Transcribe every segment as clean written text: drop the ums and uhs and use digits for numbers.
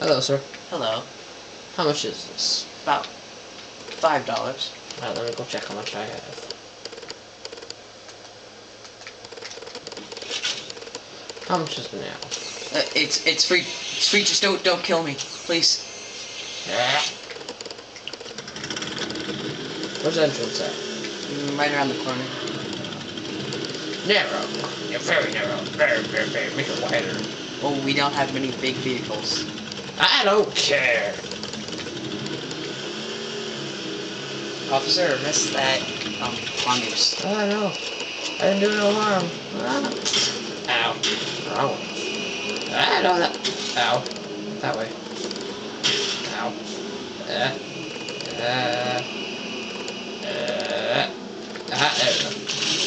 Hello, sir. Hello. How much is this? About $5. Alright, let me go check how much I have. How much is the nail? It's free. It's free. Just don't kill me, please. Where's the entrance at? Right around the corner. Narrow. You're very narrow. Very. Make it wider. Oh, we don't have many big vehicles. I don't care. Officer, miss that mongoose. Oh, I know. I didn't do no harm. Ow. Ow. I know that. Ow. That way. Ow. There we go.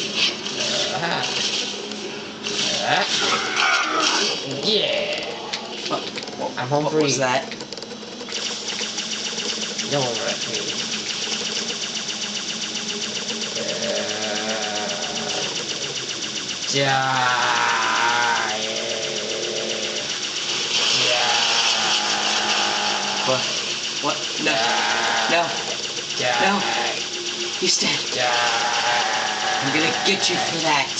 Yeah. I'm home free. What was that? Don't worry, me. Die. What? No. No. No. He's dead. I'm gonna get you for that.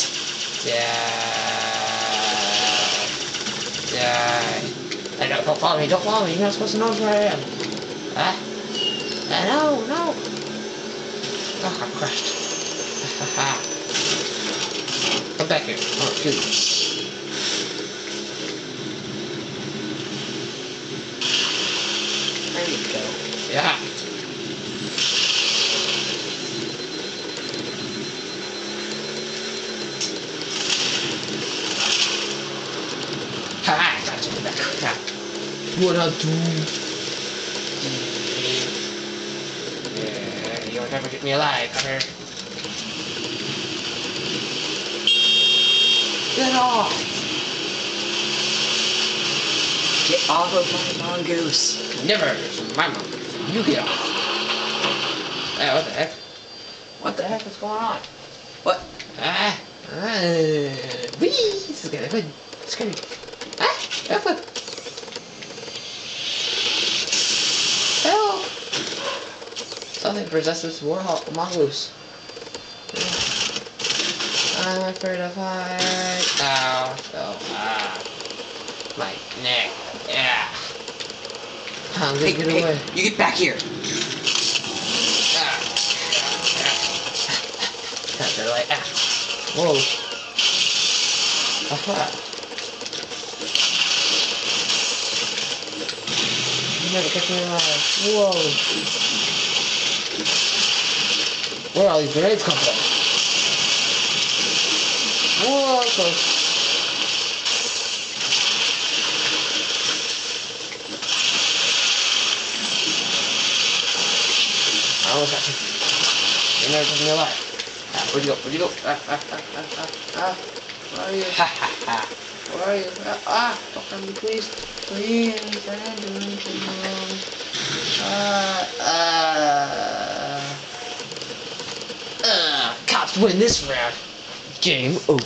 Don't follow me, don't follow me. You're not supposed to know where I am. No. Oh, I crashed. Come back here. Oh, shoot. There you go. Yeah. Ha! Got you back. Yeah. What I do? Yeah, you'll never get me alive, Hunter. Get off! Get off of my mongoose. Never. It's my mongoose. You get off. Hey, what the heck? What the heck is going on? What? Whee! This is gonna be good. Scary. Help! Help! Something possesses warhawk mongoose. I'm afraid of heights. Ow. My neck. Yeah. I'm gonna get away. You get back here. They're like, whoa. Aha. You never catch me alive. Whoa. Where all these grenades come from? Whoa, close. I almost got you. You never took me alive. Where'd you go? Where are you? Where are you? Don't hurt me, please. Please, I didn't do anything wrong. Cops win this round. Game over.